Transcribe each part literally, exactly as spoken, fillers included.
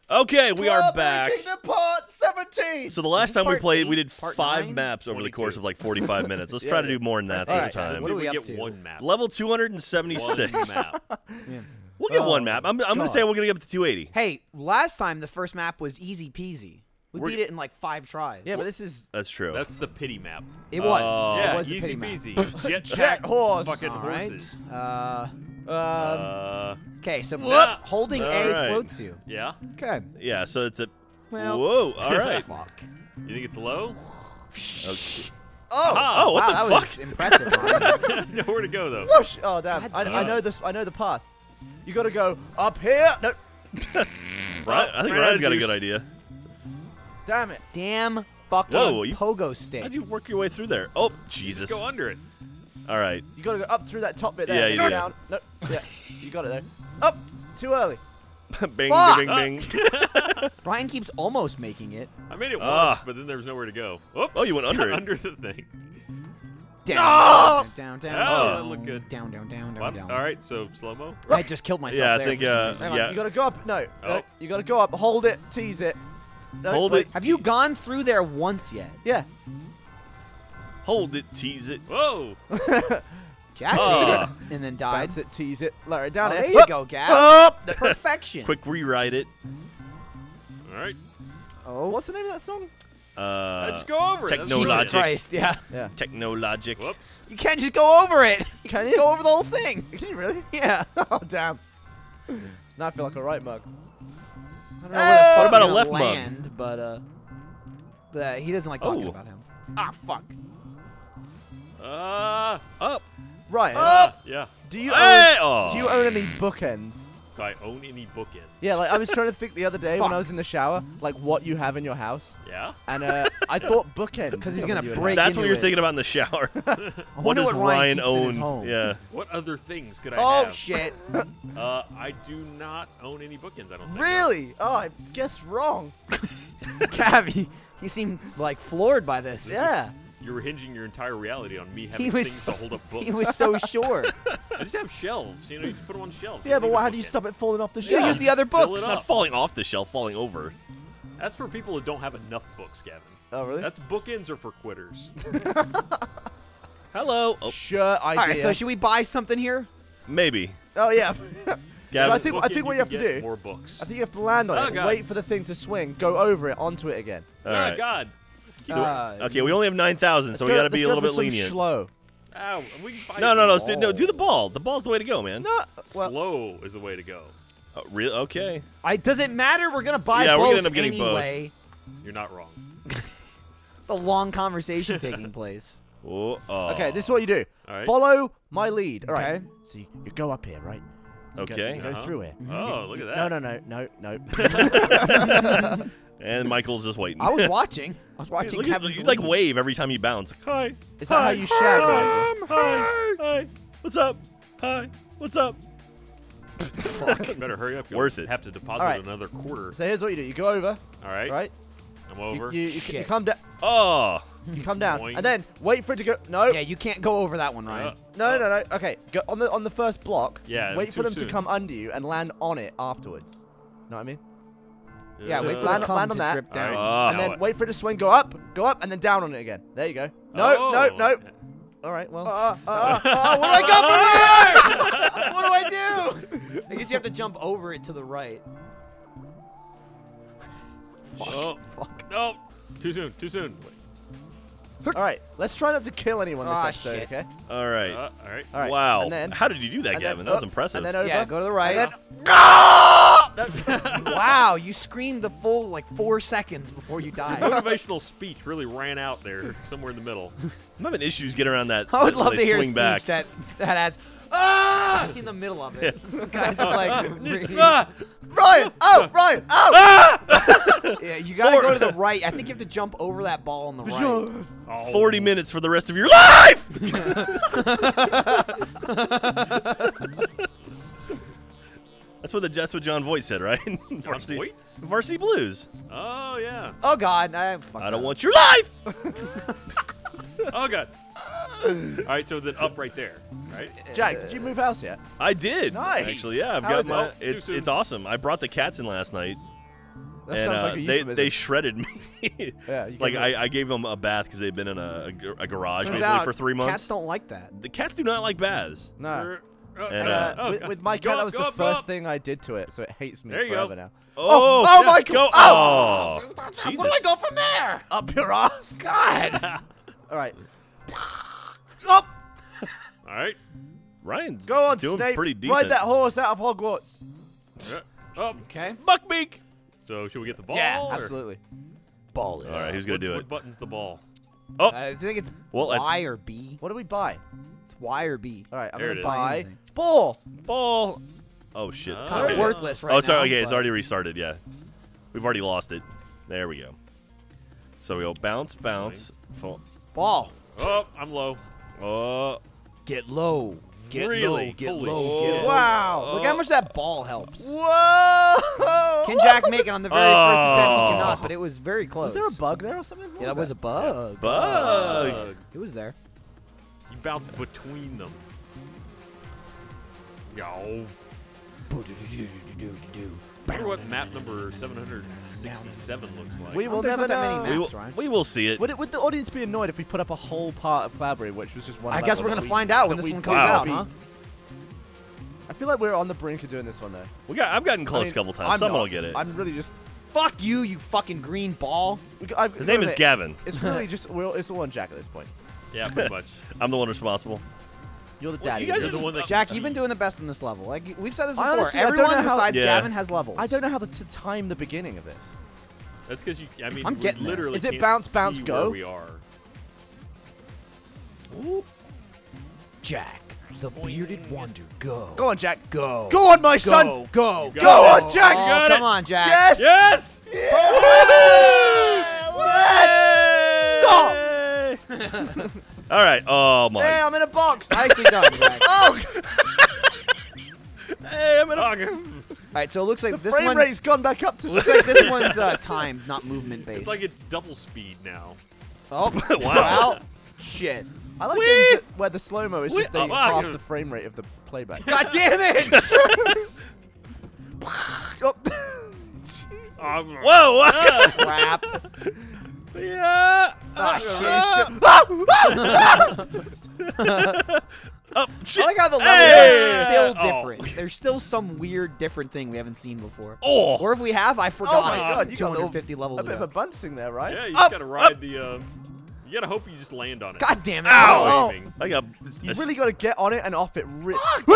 Okay, we are back. Kingdom Part seventeen. So the last time we played, we did Part five nine? maps over the course of like forty-five minutes. Let's Yeah, try to yeah. do more than that All this right, time. what are we we up get to? one map. Level two hundred seventy-six. One map. We'll get Oh, one map. I'm, I'm going to say we're going to get up to two eighty. Hey, last time the first map was easy peasy. We We're- beat it in like five tries. Yeah, but this is That's true. That's the pity map. It was. Oh. it Yeah, was the easy pity map. peasy. Jet Jet horse. Fucking All right. horses. Uh, um. Uh, okay, so What? holding All A right. floats you. yeah. Okay. yeah, so it's a... Well, Whoa, all right. Fuck. You think it's low? Okay. Oh. Aha! Oh, what wow, the that fuck? was impressive. Ryan. Nowhere to go though. Whoosh. Oh damn! God I, I damn. know this. I know the path. You got to go up here. No. Right, I think Banana Ryan's got a juice. good idea. Damn it. Damn fucking Whoa, you- pogo stick. How'd you work your way through there? Oh, Just Jesus. go under it. All right. You got to go up through that top bit there. Yeah, and you go do. down. No. Yeah. You got it there. Up. Too early. bing, Fuck! bing, bing, bing. Ryan keeps almost making it. I made it Ah. once, but then there was nowhere to go. Oops. Oh, you went under it. under the thing. Down, No! down, down, Oh, down. that looked good. Down, down, down, down, What? down. All right, so slow mo. I just killed myself Yeah, I there think, for some uh, reason. Hang on. Yeah. You got to go up. No. Oh. no. You got to go up. Hold it. Tease it. No, Hold wait. it. Have you gone through there once yet? Yeah. Hold it, tease it. Whoa. Jack Ah. made it and then died. Bounce it. Tease it. Lower it down. Oh, it. there you Up. go, Gab. Up. Perfection. Quick rewrite it. All right. Oh, What's the name of that song? Uh, I just go over it. That's techno Jesus logic. Christ, yeah. Yeah. Technologic. Whoops. You can't just go over it. You Can can you? just go over the whole thing. Can you really? Yeah. Oh damn. Now I feel like a right mug. I don't know Hey! where the fuck What about a I'm left gonna mug? land, but uh, the, he doesn't like talking Oh. about him. Ah, fuck. Uh, Up. Right. uh, yeah. Do you Hey! own, Oh. do you own any bookends? Do I own any bookends? Yeah, like I was trying to think the other day when Fuck. I was in the shower, like what you have in your house, Yeah. and uh, I thought bookends. Because he's is gonna something you would break have. That's what into you're it. thinking about in the shower. I what wonder does what Ryan Ryan keeps in his own? home. Yeah. What other things could I Oh have? shit. Uh, I do not own any bookends. I don't think. Really? Oh, I guessed wrong. Gabby, you seem like floored by this. This Yeah. is- You were hinging your entire reality on me having He was things to hold up books. he was so sure. I just have shelves. You know, you just put them on shelves. Yeah, You but need why, a how do you bookend. stop it falling off the You shelf? use the other Fill books. it It's up. not falling off the shelf, falling over. That's for people who don't have enough books, Gavin. Oh, really? That's bookends are for quitters. Hello. Oh, Sure idea. All right, so should we buy something here? maybe. oh yeah. Gavin, So I think- Bookend, what you have to can get do- more books. I think you have to land on Oh, it, God. wait for the thing to swing, go over it, onto it again. all oh right. God. Keep Uh, Okay, we only have nine thousand, so we Let's got to go- be a let's little go bit for some lenient. Slow. Ow, we can buy No, no, no, let's do, things. no. Do the ball. The ball's the way to go, man. No. Well, Slow is the way to go. Oh, real? Okay. I does it matter? We're gonna buy Yeah, we're both gonna end up getting both. anyway. You're not wrong. The long conversation taking place. Oh, oh. okay, this is what you do. All right. Follow my lead. All right. Okay. So you, you go up here, right? You go- Okay. you go Uh-huh. through here. Oh, look at that. No, no, no, no, no. And Michael's just waiting. I was watching. I was watching Look at, Kevin's you like lead. wave every time you bounce. Hi. Is that Hi. how you shag, Hi. Michael? Hi. Hi. What's up? Hi. What's up? Better hurry up. You'll Worth it. Have to deposit All right. another quarter. So here's what you do. You go over, All right. right? I'm You, over. you, you, you Shit. come down. Oh. You come down, Boing. and then wait for it to go. No. Yeah, you can't go over that one, Ryan. Uh, No, no, no. Okay, go on the on the first block. Yeah, Wait too for them soon. to come under you and land on it afterwards. Know what I mean? Yeah, wait for Land- the cum land on to that. drip down. All Ah. and Now then what? wait for it to swing. Go up, go up, and then down on it again. There you go. No, Oh. no, no. All right. Well. Uh, uh, uh, what do I go from here? What do I do? I guess you have to jump over it to the right. Oh, fuck. no. Too soon. Too soon. All right. Let's try not to kill anyone this Ah, episode. shit. Okay. All right. Uh, all right. All right. Wow. And then. How did you do that, and Gavin? then that was up, impressive. And then over. Yeah, go to the right. And then, Wow, you screamed the full like four seconds before you died. Motivational speech really ran out there somewhere in the middle. I'm having issues getting around that. I would when love they to hear a swing speech back. that that has ah in the middle of it. Guys just like really- Ah! Ryan! Oh, Ryan! Oh! yeah, you gotta go to the right. I think you have to jump over that ball on the right. Oh. forty minutes for the rest of your life. That's what the that's what John Voight said, right? Varsity, Voight? Varsity Blues. Oh, yeah. Oh God, I fucked I don't up. want your life. Oh, God. All right, so then up right there, right? Jack, did you move house yet? I did. Nice. Actually, yeah. I've How got is it? my. Oh, too It's soon. it's awesome. I brought the cats in last night. That and sounds uh, like a they euphemism. they shredded me. Yeah, you like gave I, I gave them a bath because they'd been in a, a, gar- a garage Turns basically out for three months. Cats don't like that. The cats do not like baths. No. Oh, And, Uh, uh, oh, with, God. with my Go cat, that up, was go the up, go first up. thing I did to it, so it hates me There you forever go. now. Oh, oh yeah, my go. God. Oh, Where do I go from there? Up your ass. God. All right. Up. All right. Ryan's Go on, doing Snape. pretty decent. Ride that horse out of Hogwarts. Yeah. Oh, Okay. Buckbeak. so should we get the ball? Yeah, or- absolutely. Ball All right, who's gonna what, do what it? button's the ball? Oh, I think it's Well, I- Y or B. What do we buy? It's Y or B. All right, I'm There gonna it is. buy Anything. ball. ball. Oh shit. Oh. Kind Okay. of worthless right oh, it's now. already, okay. It's but- already restarted. Yeah, we've already lost it. There we go. So we go bounce, bounce. Fall. Ball. Oh, I'm low. Oh, Get low. Get Really? low. Get Holy low. shit. Get low. Wow. Look how much that ball helps. Whoa. Can Jack make it on the very Oh. first attempt? He cannot, but it was very close. Was there a bug there or something? What Yeah, that was a bug. bug. It was there. You bounce between them. Yo. I wonder what map number seven hundred sixty-seven looks like. We will There's never not that many know. maps. we will, Ryan. we will see it. Would, it, would the audience be annoyed if we put up a whole part of Cloudberry, which was just one? I guess level we're that gonna we- find out when that this we one comes did out, beat? huh? I feel like we're on the brink of doing this one though. We got. I've gotten close I mean, a couple times. I'm Someone not. will get it. I'm really just. Fuck you, you fucking green ball. we got- I've- His name is it- Gavin. It's really just. We're, it's all on Jack at this point. Yeah, pretty much. I'm the one responsible. You're the Well, daddy. you guys You're are the just- one that Jack, can you've been see. doing the best in this level. Like we've said this I before. honestly- I don't Everyone know how- besides Yeah. Gavin has levels. I don't know how to, to time the beginning of this. That's because you. I mean, I'm we getting there. literally Is it can't bounce, bounce, see go? Where we are. Jack, the bearded wonder. Go. Go on, Jack. Go. Go on, my Go. son. Go. You got Go it. on, Jack. Oh, got come it. on, Jack. Yes. Yes. Stop. All right. Oh my. Hey, I'm in a box. Nicely done, Jack. All Oh, Hey, I'm in a. Oh, right, so it looks like the this frame one. rate's gone back up to Looks six. like this one's uh, timed, not movement based. it's like it's double speed now. oh, Wow. well, shit. I like Whee! games that, where the slow mo is Whee! just the, Oh, half wow. the frame rate of the playback. God damn it! Oh. Oh, Whoa! What? Crap. yeah. Oh, shit. Oh, shit. I like how the levels Hey! are still Oh. different. There's still some weird, different thing we haven't seen before. Oh. Or if we have, I forgot. Oh my it god, you got a little, two hundred fifty levels a bit of a ago. bouncing there, right? Yeah, you Up, just gotta ride the. Uh, you gotta hope you just land on it. God damn it. Ow. Waving. I got. You really got to get on it and off it. Ri-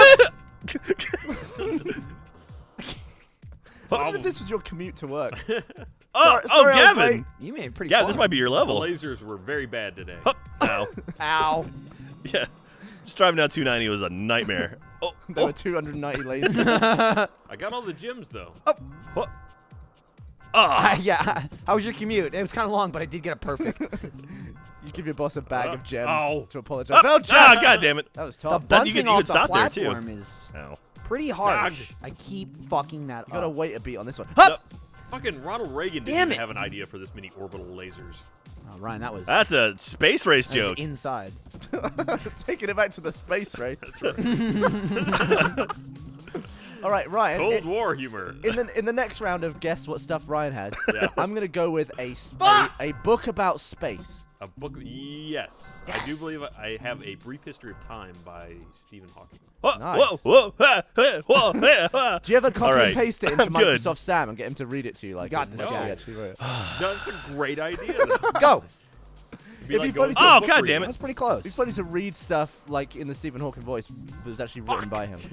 Imagine if this was your commute to work. oh, Sorry- oh, sorry I was Gavin. late. You made it pretty Gavin, far. this might be your The level. lasers were very bad today. Hup. Ow. Ow. Yeah. Just driving down two ninety was a nightmare. Oh. There oh. were two hundred ninety lasers. I got all the gems though. What? Ah. yeah. How was your commute? It was kind of long, but I did get it perfect. You give your boss a bag Uh, of gems ow. to apologize. Oh, Oh, ah, Jack! God damn it. That was The tough. That- you bouncing could- you could off the stop there, too. platform is Ow. pretty harsh. Ugh. I keep fucking that You gotta up. wait a beat on this one. Hup! Fucking Ronald Reagan didn't Damn even it. have an idea for this many orbital lasers. Oh, Ryan, that was, That's a space race that was joke. inside. Taking it back to the space race. That's right. All right, Ryan. Cold in, War humor. in the in the next round of guess what stuff Ryan had, Yeah. I'm gonna go with a, sp- a a book about space. A book. Yes. I do believe I have A Brief History of Time by Stephen Hawking. Whoa, Nice. whoa, whoa, ha, ha, whoa, ha, ha. Do you ever copy All right. and paste it into I'm good. Microsoft Sam and get him to read it to you like Got it- this, like he Jack. actually wrote it? That's a great idea. Go. It'd be It'd like be going funny to a to- Oh, book God reading. damn That it. was pretty close. It'd be funny to read stuff like in the Stephen Hawking voice that was actually written by him.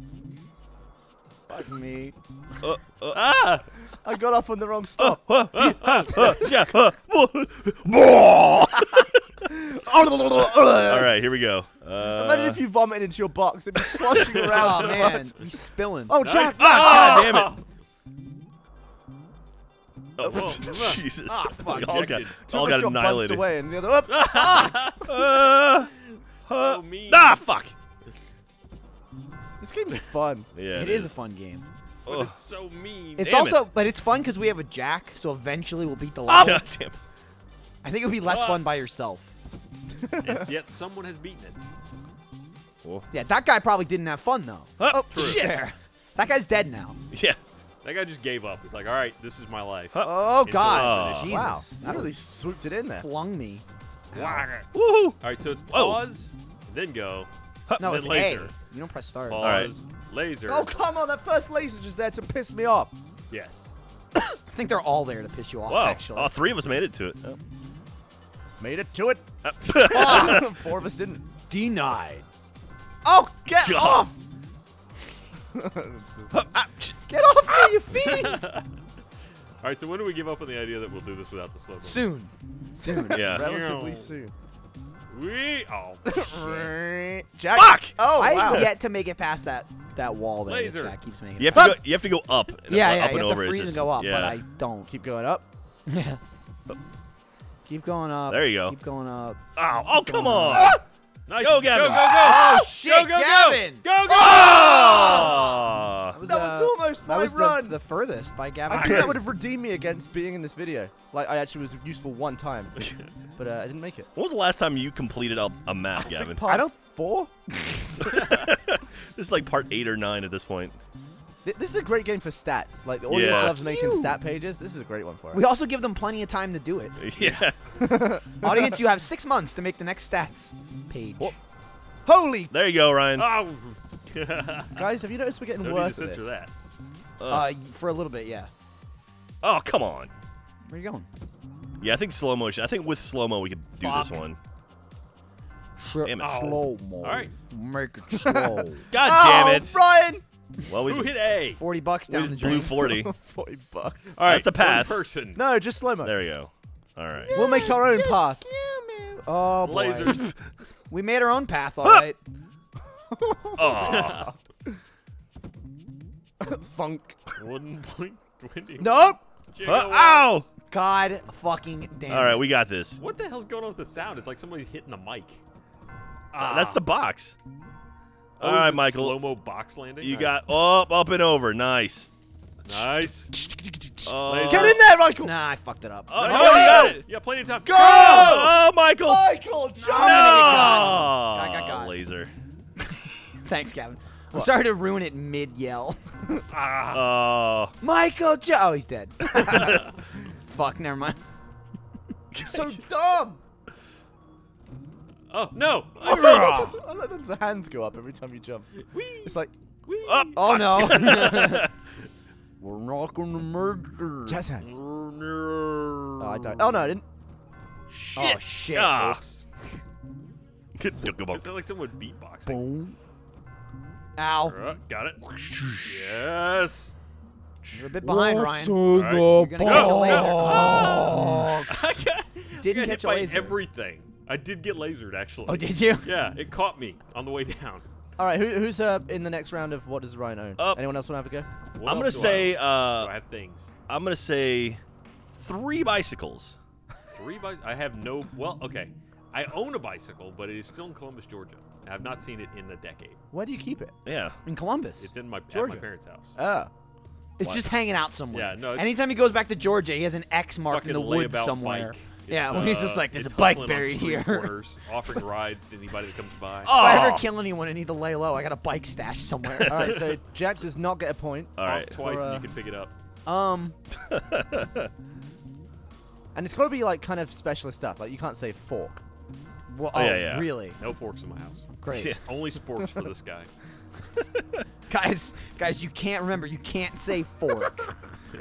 Fuck me. Ah! I got off on the wrong stop. Uh, uh, uh, yeah, uh, whoa. All right, here we go. Uh, Imagine if you vomited into your box. It'd be sloshing around. Oh, so man. much. He's spilling. Oh, Nice. Jack! Ah, God damn it. Oh, Whoa. Jesus. Ah, fuck. all got, Ejected. Two all of us got got bunched annihilated. away, and the other. Up. Uh, uh, So mean. ah, fuck. This game's fun. Yeah, It is a fun game. But it's so mean. It's Damn also, it. but it's fun because we have a Jack, so eventually we'll beat the Oh, level. God damn. I think it would be less Ah. fun by yourself. And yet someone has beaten it. Oh. Yeah, that guy probably didn't have fun though. Oh, Shit. That guy's dead now. Yeah. That guy just gave up. He's like, all right, this is my life. Oh, Until God. it's Oh. finished. Wow. Jesus. You really swooped it in there. Flung me. Whack. Woohoo! All right, so it's Whoa. pause, then go, No, then it's laser. A. You don't press start. Pause, right. laser. Oh, come on. That first laser just there to piss me off. Yes. I think they're all there to piss you off, Wow. actually. All three of us made it to it. Oh. Made it to it. Oh. Four of us didn't. Denied. Oh, get God. off! Get off me, you fiend! All right, so when do we give up on the idea that we'll do this without the slow mo? Soon. Soon. Yeah. Relatively soon. We oh Jack. Fuck! Oh, I wow. have yet to make it past that that wall there. that Laser. Jack keeps making. You have it to past. go. You have to go up. And Yeah, up yeah. and You have over. to It's freeze just- and go up, yeah. but I don't. Keep going up. Yeah. Keep going up. There you go. Keep going up. Oh, oh Keep come going on! up. nice. Go, Gavin. Go, go, go. Oh shit, go, go, Gavin! Go, go, go. Oh! That was, That was uh, almost that my was run. The, the furthest by Gavin. I think that would have redeemed me against being in this video. Like, I actually was useful one time. But uh, I didn't make it. When was the last time you completed a, a map, I Gavin? think part I don't- four? This is like part eight or nine at this point. Th- This is a great game for stats. Like, the audience Yeah. loves making You. stat pages. This is a great one for it. We also give them plenty of time to do it. Yeah. Audience, you have six months to make the next stats page. Whoa. Holy There you go, Ryan. Oh. guys, have you noticed we're getting No need to worse at censor this? that. Uh, for a little bit, yeah. Oh, come on. Where are you going? Yeah, I think slow motion. I think with slow mo we could do Fuck. this one. Shit, Damn it. slow mo. All right. Make it slow. God Oh, damn it! Brian! Well, we Who hit A? Forty bucks we down the just blew drain. forty. forty bucks. All right, That's the path. One person. No, just slow mo. There we go. All right. We'll make our own path. Oh, boy. Lasers. We made our own path, all right. Oh. Thunk. One point twenty. Nope! Uh, ow! God fucking damn. All right, we got this. What the hell's going on with the sound? It's like somebody's hitting the mic. Uh, that's the box. Oh, All right, is it Michael. Slow-mo box landing. You Nice. got up, up and over. Nice. Nice. Uh, Laser. Get in there, Michael! Nah, I fucked it up. Oh, No, no, you got it. Yeah, plenty of time. Go! Oh, Michael. Michael, jump! No. Got, got, got. Laser. Thanks, Gavin. I'm sorry to ruin it mid-yell. Ah. Oh. Michael Jo- Oh, he's dead. Fuck, never mind. So dumb! Oh no. I let the hands go up every time you jump. It's like, Up. Oh, no. We're not going to murder. jazz hands. Oh, Oh, I don't. Oh, no, I didn't. Shit. Oh, shit. Ah. Oops. Good. It sounds like someone beatboxing. Boom. Ow. Uh, got it. Yes. You're a bit behind, Ryan. All right. You're gonna catch a Go, laser. go. Oh. I got, Didn't I got catch hit a by laser. everything. I did get lasered actually. Oh, did you? Yeah, it caught me on the way down. All right, who, who's uh, in the next round of what does Ryan own? Up. Anyone else want to have a go? What I'm gonna else do I say. own? Uh, Do I have things? I'm gonna say three bicycles. Three bicycles? I have no. Well, okay. I own a bicycle, but it is still in Columbus, Georgia. I have not seen it in a decade. Where do you keep it? Yeah. In Columbus. It's in my, at Georgia. my parents' house. Oh. It's What? just hanging out somewhere. Yeah, no, it's- Anytime he goes back to Georgia, he has an X mark in Fucking the woods layabout somewhere. bike. Yeah, It's, when he's uh, just like, there's it's a bike hustling on buried street here. corners, offering rides to anybody that comes by. If I ever Oh. kill anyone and need to lay low, I got a bike stash somewhere. All right, so Jack does not get a point. All Honk right. twice For, and uh, you can pick it up. um, And it's got to be like kind of specialist stuff. Like you can't say fork. well, Oh, oh, yeah, yeah. really? No forks in my house. Great. Yeah. Only sports for this guy. Guys, guys, you can't remember. You can't say fork.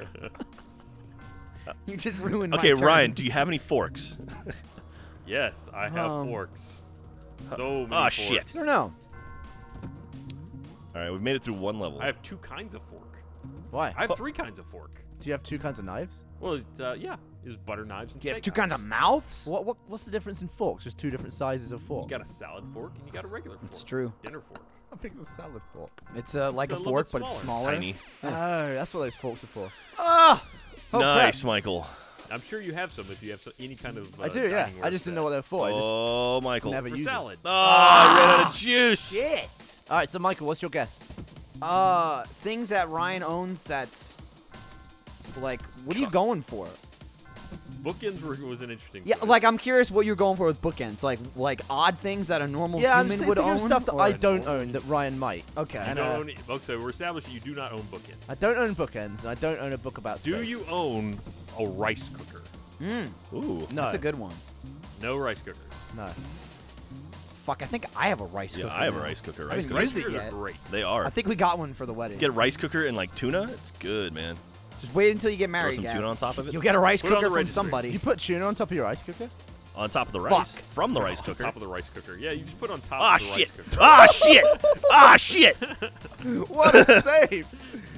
You just ruined my Okay, turn. Ryan. Do you have any forks? Yes, I have Um, forks. So many Oh, forks. shit. I don't know. All right, we made it through one level. I have two kinds of fork. Why? I have three kinds of fork. Do you have two kinds of knives? Well, it, uh, yeah, there's butter knives and You have steak two kinds of knives. mouths? What, what What's the difference in forks? Just two different sizes of fork. You got a salad fork and you got a regular fork. It's true. Dinner fork. I think it's a salad fork. It's uh, like It's a a little fork, bit but it's smaller. smaller. Tiny. Oh, that's what those forks are for. Ah! Oh, nice, crap. Michael. I'm sure you have some if you have some, any kind of. Uh, I do, yeah. dining I just didn't know what work they were for. I just Oh, Michael. never for use salad. Oh, I ran out of juice. Shit! All right, so Michael, what's your guess? Uh, things that Ryan owns that's like, what are you going for? Bookends were, was an interesting. Yeah, choice. like I'm curious what you're going for with bookends. Like like odd things that a normal Yeah, I'm human just would thinking own. of stuff that or- I don't own that Ryan might. Okay. You and, don't uh, own. Okay, so we're established that you do not own bookends. I don't own bookends, and I don't own a book about Do space. you own a rice cooker? Mm, Ooh. No. that's a good one. No rice cookers. No. Fuck, I think I have a rice Yeah, cooker. I have a now. rice cooker. I Rice haven't cooker. Rice used it cookers yet. are great. They are. I think we got one for the wedding. Get a rice cooker and like tuna. It's good, man. Just wait until you get Throw married, some Gav. tuna on top of it. You'll get a rice Put it on cooker the from registry. somebody. You put tuna on top of your rice cooker? On top of the rice. Fuck. From the rice On cooker. top of the rice cooker. Yeah, you just put on top Ah of the shit! rice cooker. Ah shit! Ah shit! What a save!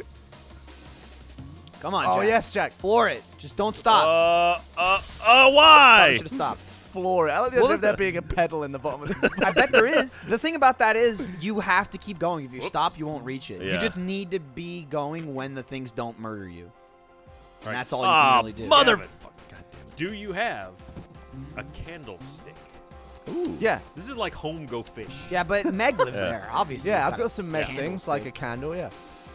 Come on, Oh Jack. yes, Jack. Floor it. Just don't stop. Uh, uh, uh, why? Should have stopped. Floor it. I like the Well, idea of there being a pedal in the bottom of the. I bet there is. The thing about that is you have to keep going. If you Whoops. stop, you won't reach it. Yeah. You just need to be going when the things don't murder you. And Right. that's all you Ah, can really do. mother. Damn it. God damn it. Do you have a candlestick? Ooh. Yeah. This is like home go fish. Yeah, but Meg lives Yeah. there, obviously. Yeah, He's I've got some Meg candlestick. things like a candle. Yeah.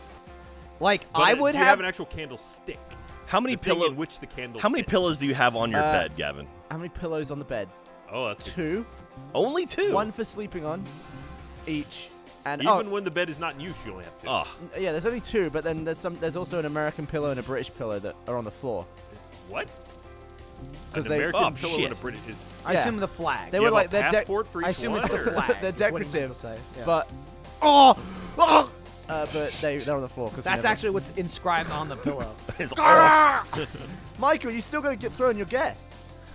Like, But I uh, would do you have. have an actual candlestick. How many The thing pillows? in which the candle How many sits. pillows do you have on your Uh, bed, Gavin? How many pillows on the bed? Oh, that's good. Two. Only two. One for sleeping on, each. And Even oh, when the bed is not in use, you only have two. Oh, yeah, there's only two, but then there's some. There's also an American pillow and a British pillow that are on the floor. Is- what? 'Cause An they- American oh, pillow shit. and a British. is- I Yeah. assume the flag. They you were have like a they're de- passport for each I assume one, it's the or- flag. They're is what he meant decorative, to say. Yeah. but oh, oh uh, but they they're on the floor. 'cause we That's never- actually what's inscribed on the pillow. it's all- Michael, you still gonna get throwing your guess?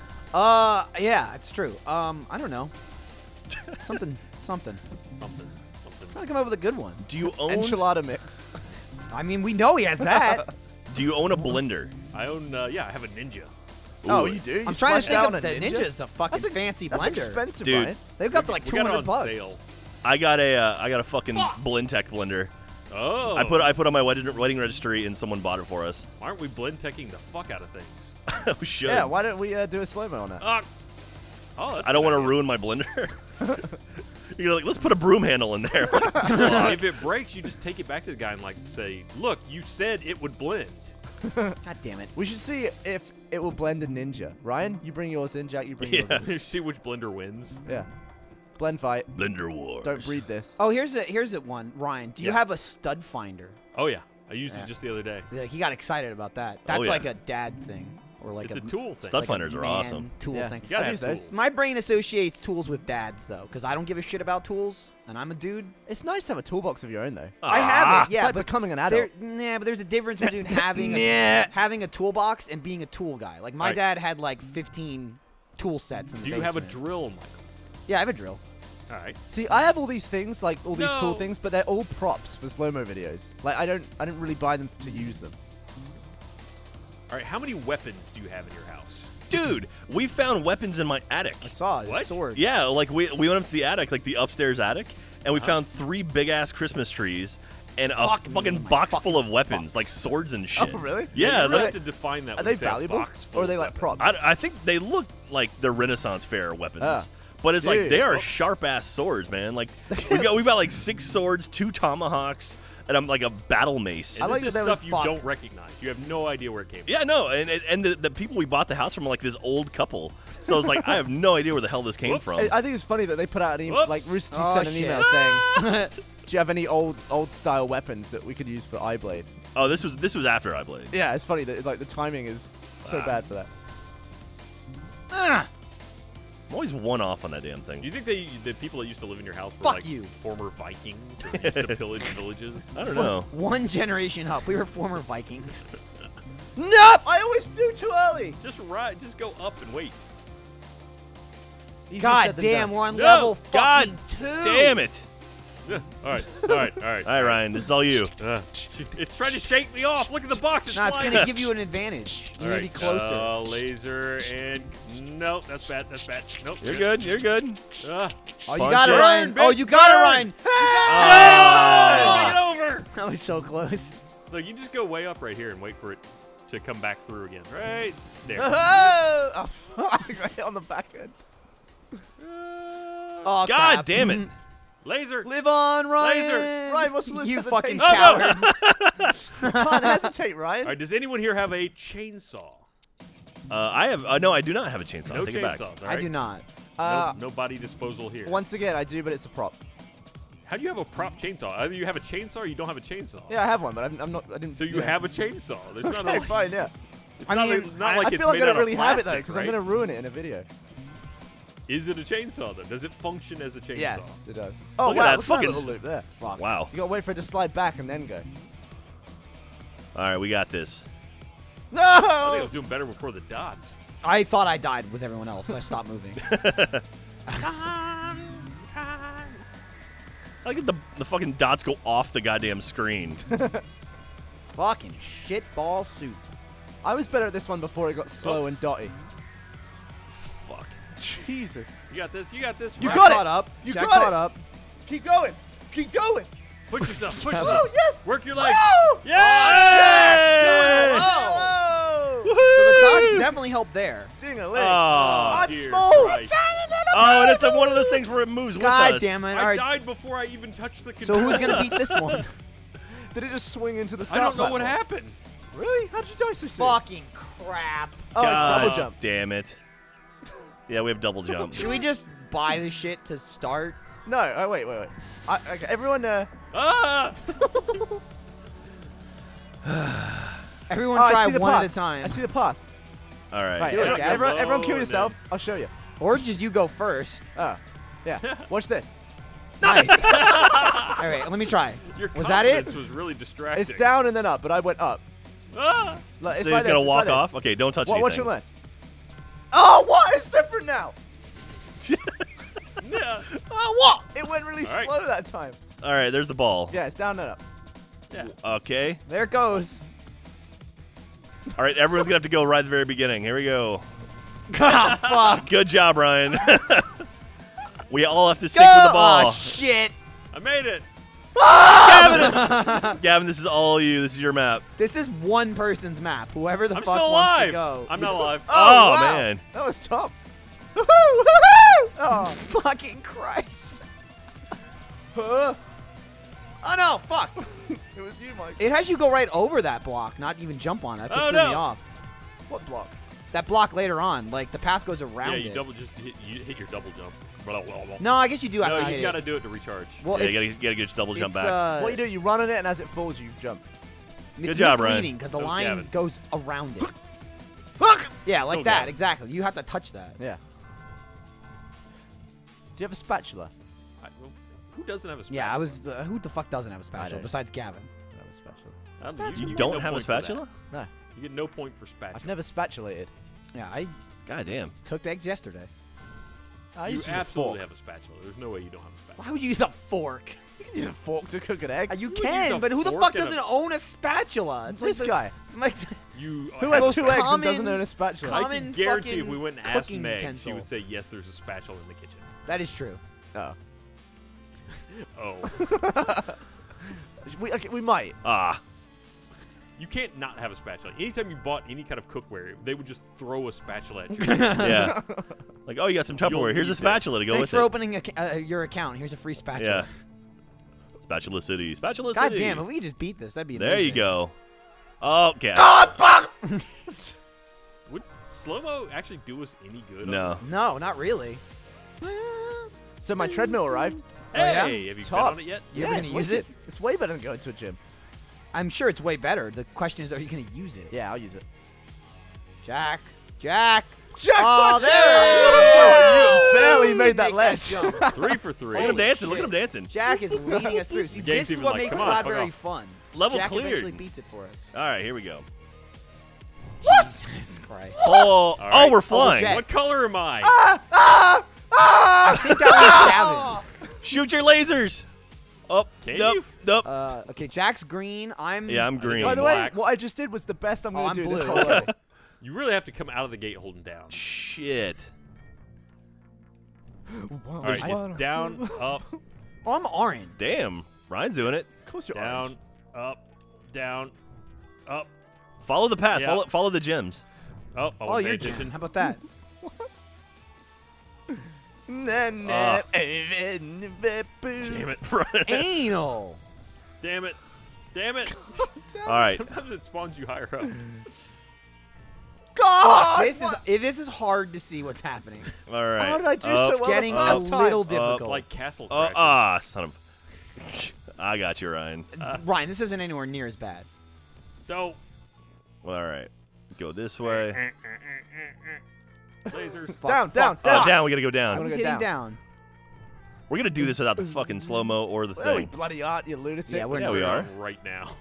Uh, yeah, it's true. Um, I don't know. Something, something. Something. Something. Trying to come up with a good one. do you own? Enchilada mix. I mean, we know he has that. Do you own a blender? I own. Uh, yeah, I have a Ninja. Oh, Ooh. you do? You I'm trying to splash think down of a the ninja? Ninja's a fucking That's a fancy That's blender. expensive, Dude. Ryan. They've got like We two got it hundred on bucks. sale. I got a uh, I got a fucking Blendtec blender. Oh. I put I put on my wedding wedding registry and someone bought it for us. Why aren't we blend teching the fuck out of things? We should. Yeah, why don't we uh, do a slow mo on that? Ah. Oh, that's I don't a want to good ruin my blender. You're like, let's put a broom handle in there. idea. If it breaks, you just take it back to the guy and like say, "Look, you said it would blend." God damn it. We should see if it will blend a ninja. Ryan, you bring yours in. Jack, you bring yours Yeah. in. See which blender wins. Yeah. Blend fight. Blender wars. Don't breed this. Oh, here's a here's a one. Ryan, do you Yeah. have a stud finder? Oh yeah, I used Yeah. it just the other day. Yeah, he got excited about that. That's yeah. like a dad thing, or like It's a tool thing. Stud like a finders are man awesome. Tool Yeah. thing. You gotta I have use those. tools. My brain associates tools with dads though, because I don't give a shit about tools, and I'm a dude. It's nice to have a toolbox of your own, though. I Ah. have it, Yeah, yeah, it's like but becoming an there, adult. nah, but there's a difference between having a, having a toolbox and being a tool guy. Like my Right. dad had like fifteen tool sets in the Do you have a basement. drill, Michael? Yeah, I have a drill. All right. See, I have all these things, like all these tool No. things, but they're all props for slow mo videos. Like I don't, I don't really buy them to use them. All right. How many weapons do you have in your house? Dude, we found weapons in my attic. I saw it. What? Sword. Yeah, like we we went up to the attic, like the upstairs attic, and we Uh-huh. found three big ass Christmas trees and a Fuck me, fucking my box fucking full of weapons, like swords and shit. Oh, really? Yeah, you really like- have to define that. Are when they you say a valuable, box full or are they of like weapons. props? I, I think they look like they're Renaissance fair weapons. Ah. But it's like Dude. they are Oh. sharp ass swords, man. Like we've got we've got like six swords, two tomahawks, and I'm like a battle mace. And I like this that is there stuff was you fuck. don't recognize. You have no idea where it came from. Yeah, no, and and- and the, the people we bought the house from are like this old couple. So I was like, I have no idea where the hell this came Whoops. from. I I think it's funny that they put out an email, Whoops. like Rooster Teeth Oh, sent an shit. email saying, "Do you have any old, old style weapons that we could use for iBlade?" Oh, this was this was after I played. Yeah, it's funny that like the timing is so Ah. bad for that. Ah, I'm always one off on that damn thing. Do you think they, the people that used to live in your house were Fuck like you. former Vikings or used to pillage villages? I don't know. one generation up. We were former Vikings. Nope, I always do too early. Just ride, just go up and wait. Easier God said than damn, done. we're on No, level God fucking two. Damn it! Yeah, all right, all right, all right. All right, Ryan, this is all you. Uh, it's trying to shake me off. Look at the box. It's No, it's flying. gonna give you an advantage. All You're right, gonna be closer. Uh, laser and no, that's bad. That's bad. Nope. You're good. You're good. Uh, oh, you punch got it, it. Ryan. Burn, Oh, bitch, you got it, burn. Ryan. Oh. Take it over. That was so close. Look, you just go way up right here and wait for it to come back through again. Right there. Oh, oh, fuck, I hit on the back end. Oh, God crap. damn it! Laser. Live on, Ryan. Laser. Ryan, what's the list You of the fucking taste? coward. Can't hesitate, Ryan. All right. Does anyone here have a chainsaw? Uh, I have. Uh, no, I do not have a chainsaw. No Take it back. chainsaws. all I right? do not. Uh, no, no body disposal here. Once again, I do, but it's a prop. How do you have a prop chainsaw? Either you have a chainsaw or you don't have a chainsaw. Yeah, I have one, but I'm, I'm not. I didn't. So you yeah. have a chainsaw. There's not Okay, a, fine, yeah. It's I not mean, like, not I, like I it's feel like made I out don't of really have it though, plastic, because right? I'm gonna ruin it in a video. Is it a chainsaw though? Does it function as a chainsaw? Yes, it does. Oh Look at wow, that look at that fucking- little loop there. Fuck. Wow. You gotta wait for it to slide back and then go. All right, we got this. I think I No! was doing better before the dots. I thought I died with everyone else, so I stopped moving. I like the the fucking dots go off the goddamn screen. Fucking shitball soup. I was better at this one before it got slow Oops. and dotty. Fuck. Jesus. You got this. You got this. You Right. got caught it. up. You Jack got caught it. up. Keep going. Keep going. Push yourself. Push Oh yourself. yes. Work your legs. Oh! Yeah! Oh! So the dots definitely help there. Ding a leg. Oh, I'm dear small. Christ. Oh, and it's a, one of those things where it moves with God us. damn it. I All right. died before I even touched the So controller. who's going to beat this one? Did it just swing into the I start don't know what platform? happened. Really? How did you die so soon? Fucking crap. Oh, God it's double jump. damn it. Yeah, we have double jump. Should we just buy the shit to start? No. Oh wait, wait, wait. I, okay, everyone. Uh, Ah! Everyone oh, I try see the one path. at a time. I see the path. All right. Right. Do it, everyone, Gavin. everyone, everyone kill Low, yourself. then. I'll show you. Or just you go first. Oh. Yeah. Watch this. Nice. All right, let me try. Your Was that it? confidence was really distracting. It's down and then up, but I went up. Ah! Like, it's So like he's gonna this, it's walk like this. off. Okay, don't touch What, what's your anything. land? Oh, what? It's different now. Yeah. Oh, what? It went really All right. slow that time. All right, there's the ball. Yeah, it's down and up. Yeah. Okay. There it goes. All right, everyone's gonna have to go right at the very beginning. Here we go. Ah, fuck. Good job, Ryan. We all have to sync with the ball. Oh, shit. I made it. Gavin, Gavin, this is all you. This is your map. This is one person's map. Whoever the I'm fuck still wants to alive. go. I'm not alive. Oh, wow. man. That was tough. Woohoo! Woohoo! Oh. Fucking Christ. Huh? Oh, no. Fuck. It was you, Mike. It has you go right over that block, not even jump on it. That's what Oh, threw me no. off. What block? That block later on, like the path goes around Yeah, you it. double just hit, you hit your double jump. Blah, blah, blah. No, I guess you do have No, to hit you gotta it. do it to recharge. Well, Yeah, you it's, gotta, you gotta get your double jump it's, back. Uh, What you do, you run on it, and as it falls, you jump. It's Good job, Ryan. misleading because the That was line Gavin. goes around it. Look! Yeah, like Still that, Gavin. exactly. You have to touch that. Yeah. Do you have a spatula? I, well, who doesn't have a spatula? Yeah, I was. Uh, who the fuck doesn't have a spatula don't. besides Gavin? I don't have a spatula. I don't know, You, get don't no have a point for that. spatula? No, You get no point for spatula. I've never spatulated. Yeah, I God damn. cooked eggs yesterday. I You used to use a absolutely fork. have a spatula. There's no way you don't have a spatula. Why would you use a fork? You can use a fork to cook an egg. Uh, You would use can, a but who the fork fuck and a- doesn't own a spatula? It's like This the- guy. It's like You Who uh, has most two eggs and common- doesn't own a spatula? com- I common can guarantee if fucking we went and asked cooking Meg, she utensil. would say yes. There's a spatula in the kitchen. that is true. Oh. Oh, We, okay, we might. Ah. you can't not have a spatula. Anytime you bought any kind of cookware, they would just throw a spatula at you. Yeah. Like, oh, you got some You'll Tupperware. Here's a need spatula this. to go Thanks with for it. opening a, ca- uh, your account. Here's a free spatula. Yeah. Spatula City. Spatula God City. damn, if we could just beat this, that'd be amazing. There you go. Oh, okay. Would slow mo actually do us any good? No. No, not really. So my treadmill arrived. Hey, yeah? have you It's been top. on it yet? You yeah, ever it's gonna use wicked. it? It's way better than going to a gym. I'm sure it's way better. The question is, are you gonna use it? Yeah, I'll use it. Jack. Jack. Jack, Oh, fuck there you! it is. Barely made that Make ledge. jump. Three for three. Look at him Holy dancing. Look at shit. him dancing. Jack is leading us through. See, The game's this is even what like, makes come on, fuck Cloudberry off. fun. Level Jack cleared. eventually beats it for us. All right, here we go. Jesus Christ. Oh, right. oh, we're Oh, flying. Jack. What color am I? I think that was Gavin. Shoot your lasers. Oh, Can nope, you? nope. Uh, okay, Jack's green. I'm. Yeah, I'm green. By the way, Black. what I just did was the best I'm Oh, going I'm to do blue. this whole way. You really have to come out of the gate holding down. Shit. All right, it's down, up, Oh, I'm orange. Damn. Ryan's doing it. Of course you're down, orange. up, down, up. Follow the path. Yeah. Follow, follow the gems. Oh, I Oh, wasn't you're paying attention. Jen. How about that? Na, na, Ah. eh, eh, n- eh, boo. Damn it. Anal. Damn it. Damn it. All right. Sometimes it spawns you higher up. Go! Oh, Fuck, this is eh, this is hard to see what's happening. All right. How did I do Up, so well? Getting the a first time? little Up. difficult. It's like Castle Uh, Crashers. ah, son of. I got you, Ryan. Ryan, this isn't anywhere near as bad. Don't. All right. Go this way. Lasers. Fuck, Down, fuck, down, fuck. Oh, down. down. We gotta go I down. wanna was go hitting down. down. We're gonna do this without the fucking slow mo or the Oh, we thing. bloody aren't, you lunatic. Yeah, we're Yeah, not. we are. Right now.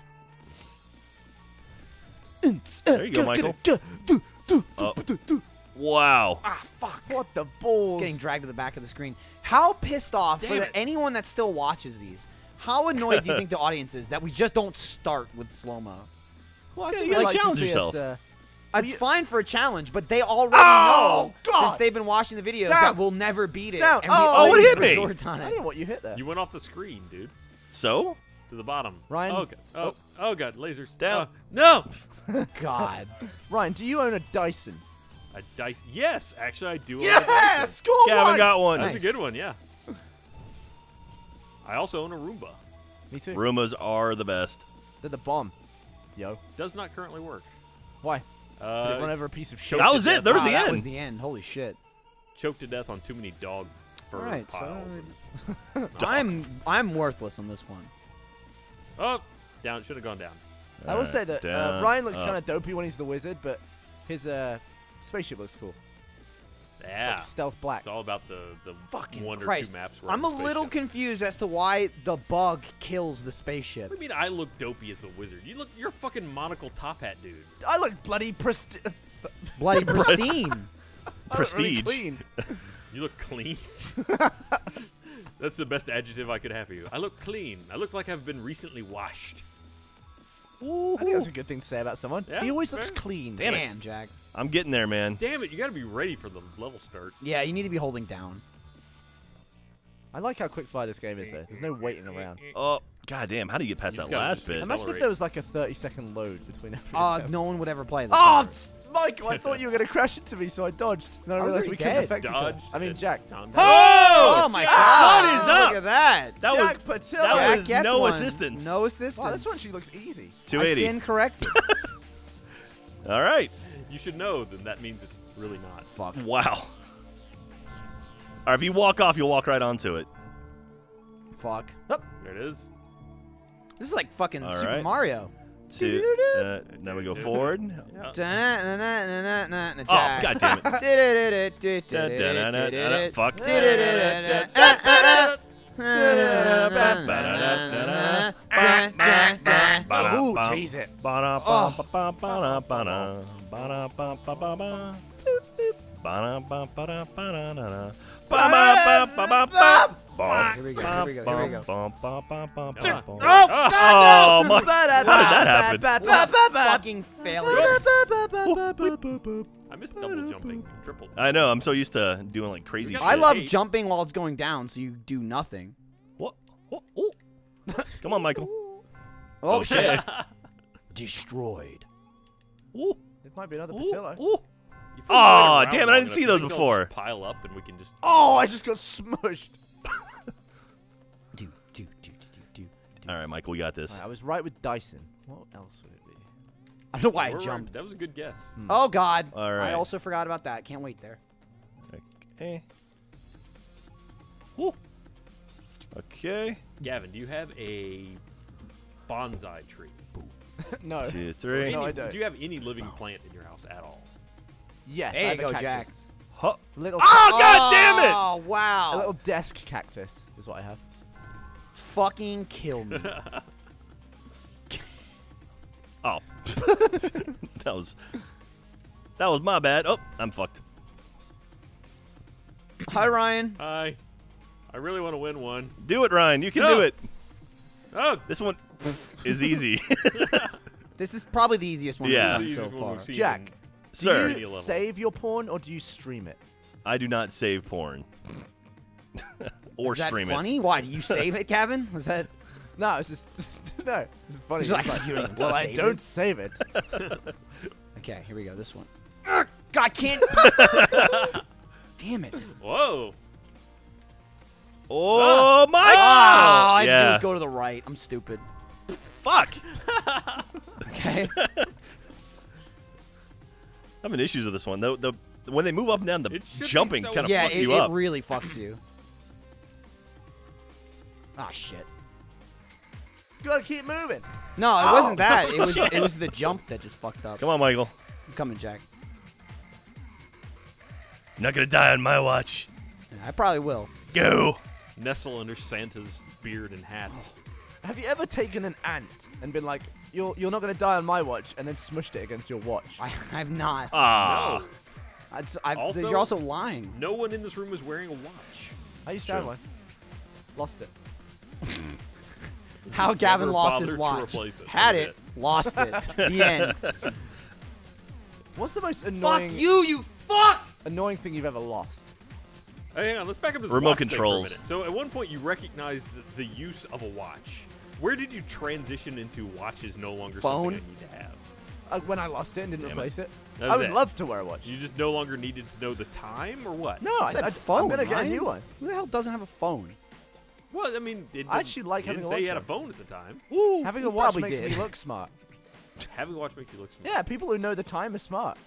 There you go, Michael. Oh. Wow. Ah, fuck. What the balls? Getting dragged to the back of the screen. How pissed off Damn for the, it. anyone that still watches these? How annoyed do you think the audience is that we just don't start with slow mo? Well, I Yeah, think you they gotta like to challenge see us, yourself. uh, It's you- fine for a challenge, but they already Oh, know God. since they've been watching the videos Down. that we'll never beat it. Down. And we Oh, oh, it always hit me. resort on I it. don't know what you hit there. You went off the screen, dude. So? To the bottom. Ryan? Oh, God. Oh, oh God. Lasers. Down. Uh, no. God. Ryan, do you own a Dyson? A dice. Yes, actually, I do. own a Yeah! Dyson. Score Gavin one! got one. That's Nice. a good one. Yeah. I also own a Roomba. Me too. Roombas are the best. They're the bomb. Yo. Does not currently work. Why? Did Uh, it run over a piece of shit? That was it. There was Wow, the that end. was the end. Holy shit. choked to death on too many dog fur All right, piles. so I'm I'm worthless on this one. Oh, down. Should have gone down. I will Alright, say that uh, down, Ryan looks up. kind of dopey when he's the wizard, but his uh, spaceship looks cool. It's Yeah. like stealth black. It's all about the, the Fucking one or Christ. two maps. where I'm a the little spaceship. confused as to why the bug kills the spaceship. What do you mean I look dopey as a wizard? You look, you're a fucking monocle top hat dude. I look bloody presti- Bloody pristine. I look really Prestige. clean. You look clean. That's the best adjective I could have for you. I look clean. I look like I've been recently washed. I think that's a good thing to say about someone. Yeah, he always fair. looks clean. Damn it. Damn, Jack. I'm getting there, man. Damn it, you gotta be ready for the level start. Yeah, you need to be holding down. I like how quick fire this game is, though. There's no waiting around. Oh, goddamn. How do you get past You just that gotta last just bit? accelerate. Imagine if there was like a thirty second load between every Uh, attempt. no one would ever play this. Oh, ever. Michael, I thought you were going to crash into me, so I dodged. And I I was realized already we couldn't dead. affect each other. Dodged. I mean, and Jack. down- Oh! Oh my Jack, God! what is up? Look at that. That Jack was Patil. that Jack was gets no one. assistance. No assistance. Wow, this one she looks easy. two I eighty. stand corrected. All right. You should know that that means it's really not. Fuck. Wow. All right, if you walk off, you'll walk right onto it. Fuck. There it is. This is like fucking All Super right. Mario. Two. Uh, now we go forward. Yeah. Da-na-na-na-na-na-na, Oh, Jack. God damn it. Da-da-da-da-da-da-da-da-da. Fuck. Ooh, tease it. Here we go, here we go, here we go. Come on. Oh, my. How did that happen? Fucking failure. I missed double jumping and triple. I know. I'm so used to doing like crazy We shit. got I love Eight. jumping while it's going down, so you do nothing. What? What? Ooh. Come on, Michael. Oh, shit. Destroyed. Ooh. It might be another Ooh. Patillo. Ooh. You Aw, folks wait around damn it, I long didn't see enough, those you think they'll before. just pile up and we can just. Oh, I just got smushed. Do, do, do, do, do, do. All right, Michael, we got this. I was right with Dyson. What else would it be? I don't know why I We're right. jumped. That was a good guess. Oh, God. All right. I also forgot about that. Can't wait there. Okay. Ooh. Okay. Gavin, do you have a bonsai tree? No. Two, Or three. any- No, I don't. Do you have any living plant in your house at all? Yes, There I you have a go, cactus. Jack. Huh. Little Oh, God damn it! Oh, wow. A little desk cactus is what I have. Fucking kill me. Oh. that was that was my bad. Oh, I'm fucked. Hi, Ryan. Hi. I really want to win one. Do it, Ryan. You can No. do it. Oh, This one is easy. This is probably the easiest one Yeah. we've this is done the so one far. we've seen Jack. in- Do Sir, Any you level. save your porn or do you stream it? I do not save porn. or Is that stream funny? Why? Do you save it, Kevin? Was that... No, it's just no. It's funny. He's like, It's "You don't even well, I save don't it." save it. Okay, here we go. This one. Ugh, God, can't... Damn it. Whoa. it. Oh my Oh, god! I had to do yeah. is go to the right. I'm stupid. Fuck. Okay. I'm having issues with this one. The, the when they move up and down, the It should be jumping so kind of Yeah, fucks it, you it up. really fucks you. Ah, shit. You gotta keep moving. No, it Ow. wasn't that. It was it was the jump that just fucked up. Come on, Michael. I'm coming, Jack. You're not gonna die on my watch. Yeah, I probably will. Go. Nestle under Santa's beard and hat. Have you ever taken an ant and been like, "You're you're not gonna die on my watch," and then smushed it against your watch? I I've not. Ah. No. I'd, I've, Also- you're also lying. No one in this room is wearing a watch. I used to have Sure. one. Lost it. How Gavin Never lost his bothered to watch. replace it. Had That's it, lost it. The end. What's the most annoying you, you fuck! annoying thing you've ever lost? Hey, hang on, let's back up this Remote watch thing for a controls. minute. So at one point you recognized the, the use of a watch. Where did you transition into watch is no longer Phone? something I need to have? Uh, when I lost it and didn't Damn it. replace it. That I was would it. love to wear a watch. You just no longer needed to know the time or what? No, I, said I, phone, I'm gonna get a Ryan. new one. Who the hell doesn't have a phone? Well, I mean, it I didn't- actually like you having didn't a say you watch had a on. phone at the time. Woo, Having you a watch probably makes did. me look smart. Having a watch makes you look smart. Yeah, people who know the time are smart.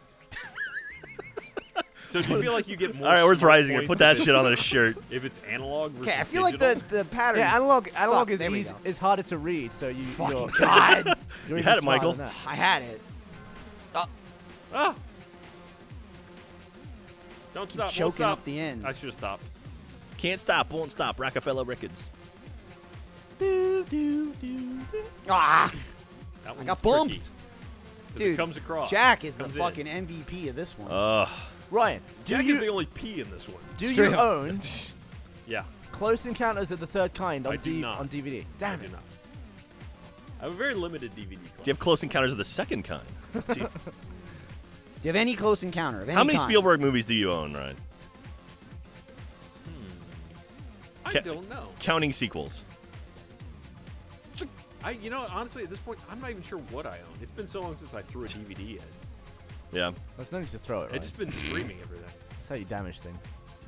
So do you feel like you get more? All right, where's smart Rising? points Put if that it's- shit on a shirt. If it's analog versus Okay, I feel like digital? the the pattern. Yeah, analog analog is There we easy, go. is harder to read, so you Fucking you're, God. you're You even had it, smarter Michael. than that. I had it. Ah! Don't stop! Won't Choking stop. up the end. I should have stopped. Can't stop, won't stop. Rockefeller Records. Do, do, do, do. Ah, That one's got tricky. bumped. 'Cause Dude, it comes across. Jack is the Comes in. fucking M V P of this one. Ugh. Ryan, do Jack you is the only P in this one. do Straight you up. own Yeah, Close Encounters of the Third Kind on I do D not. on D V D? I Damn do it! not. I have a very limited D V D collection. Do you have Close Encounters of the Second Kind? See, Do you have any close encounter of any how many kind? Spielberg movies do you own, Ryan? I Ca- don't know. Counting sequels. I, you know, honestly, at this point, I'm not even sure what I own. It's been so long since I threw a D V D in. Yeah. There's no need to throw it. I've Right? just been streaming everything. That's how you damage things.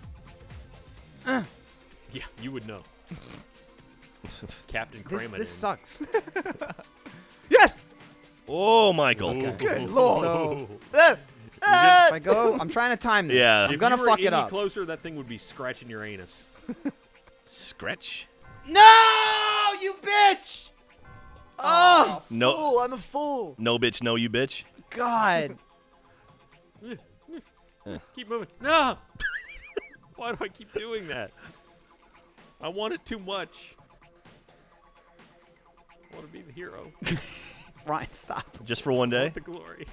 Yeah, you would know. Captain This, Cram it this in. sucks. Yes. Oh, Michael. Ooh. Good lord. So Ah! if Ah! I go, I'm trying to time this. Yeah. I'm If gonna you were fuck any it up. closer, that thing would be scratching your anus. Scratch? No, you bitch! Oh, No. Fool, I'm a fool. No, bitch. No, you bitch. God. Keep moving. No! Why do I keep doing that? I want it too much. I want to be the hero. Ryan, stop. Just for one I day? want the glory.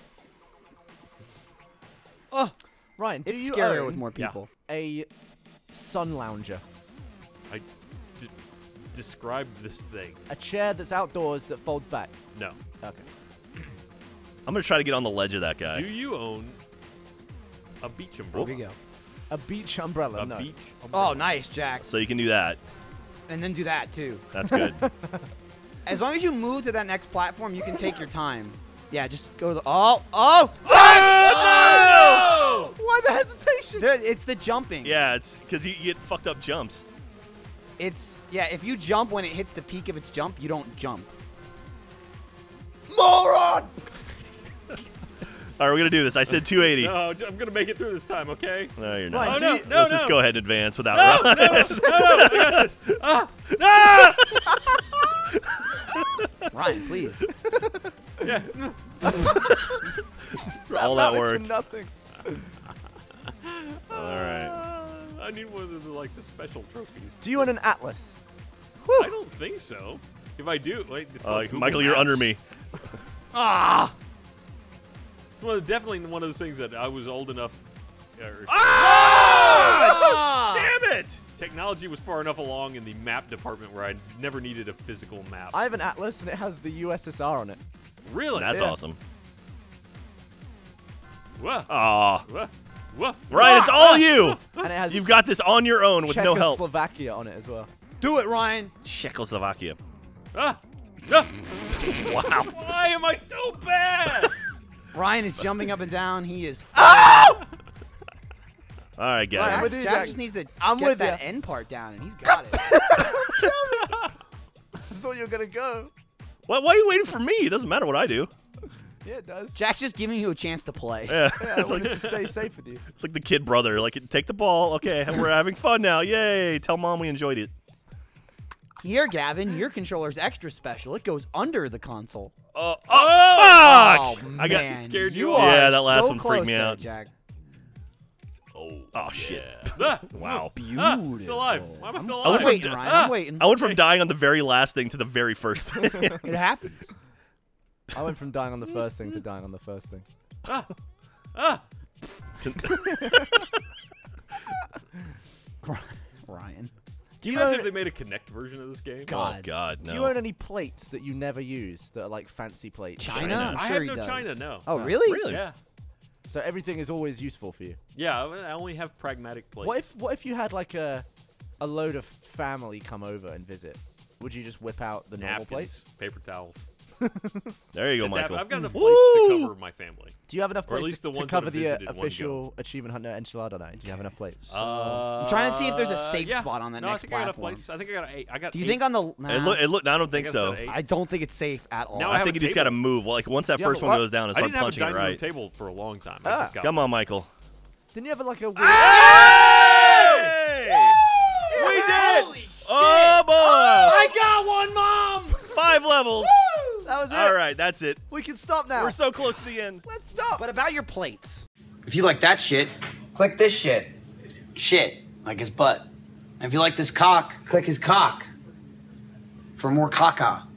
Oh, Ryan, do it's you scarier own with more Yeah. people. a sun lounger? I d- describe this thing. A chair that's outdoors that folds back. No. Okay. I'm going to try to get on the ledge of that guy. Do you own a beach Here umbrella? we go. A beach umbrella. A no. beach Oh, umbrella. nice, Jack. So you can do that. And then do that too. That's good. As long as you move to that next platform, you can take your time. Yeah, just go to the. Oh, oh! Oh, Why the hesitation? The- it's the jumping. Yeah, it's because you get fucked up jumps. It's yeah. If you jump when it hits the peak of its jump, you don't jump. Moron! All right, we're going to do this. I said two eighty. No, No, j- I'm gonna make it through this time, okay? you're Ryan, not. Oh do no, you- no, Let's no! just go ahead and advance without No, no, Ryan. no, no, I got this. Ah, ah! Ryan, please. Yeah. For all that amounted to work. nothing. All right. Uh, I need one of the like the special trophies. Do you own an atlas? I don't think so. If I do, wait, it's Uh, called Google Michael, you're Maps. under me. Ah! Well, it's definitely one of those things that I was old enough. Or Ah! Damn it! Technology was far enough along in the map department where I never needed a physical map. I have an atlas and it has the U S S R on it. really? That's Yeah. awesome. Whoa, Aw. whoa, whoa. Ryan, it's all you. And it has You've got this on your own with no help. Czechoslovakia on it as well. Do it, Ryan. Czechoslovakia. Ah! Ah! Wow. Why am I so bad? Ryan is jumping up and down. He is. All right, guys. Ryan, Jack, with you, Jack Jack. just needs to I'm get with that ya. end part down, and he's got it. I thought you were gonna go. Why, why are you waiting for me? It doesn't matter what I do. Yeah, it does. Jack's just giving you a chance to play. Yeah. Yeah, I wanted to stay safe with you. It's like the kid brother. Like, take the ball. Okay, we're having fun now. Yay! Tell mom we enjoyed it. Here, Gavin, your controller's extra special. It goes under the console. Oh, oh, fuck! Oh, I got man. scared you you off. are Yeah, that last so one freaked close me there, out. Jack. Oh, oh shit! Ah, Wow. ah, still alive. Why am I still I alive? went I'm waiting, Ryan. Ah, I'm waiting. I went from dying on the very last thing to the very first thing. It happens. I went from dying on the first thing to dying on the first thing. ah, ah. Ryan. Do you Imagine own, if they made a Kinect version of this game. God. Oh God, no. do you own any plates that you never use that are like fancy plates? China? China. I'm I sure have he no does. China, no. Oh, No. really? Really? Yeah. So everything is always useful for you. Yeah, I only have pragmatic plates. What if what if you had like a a load of family come over and visit? Would you just whip out the normal plates? Napkins, paper towels. There you go, It's Michael. hap- I've got enough plates Woo! to cover my family. Do you have enough Or at plates least to, the to ones that cover have the uh, visited one official Achievement Hunter enchilada night? Do you have enough plates? Uh, I'm trying to see if there's a safe yeah. spot on that no, next I think I got enough platform. plates. I think I got eight. I got Do you eight. think on the... Nah, It look, it look, I don't think I so. said eight. I don't think it's safe at all. Now I have think a you just got to table. move. Like once that Yeah, first but one what? goes down, and I start didn't have a punching it dining room right. table for a long time. Ah, I just got Come one. on, Michael. Didn't you have like a weird... Hey! We did! Holy Oh boy! I got one, Mom! Five levels. That was it. All right, that's it. We can stop now. We're so close to the end. Let's stop. But about your plates. If you like that shit, click this shit. Shit, like his butt. And if you like this cock, click his cock. For more caca.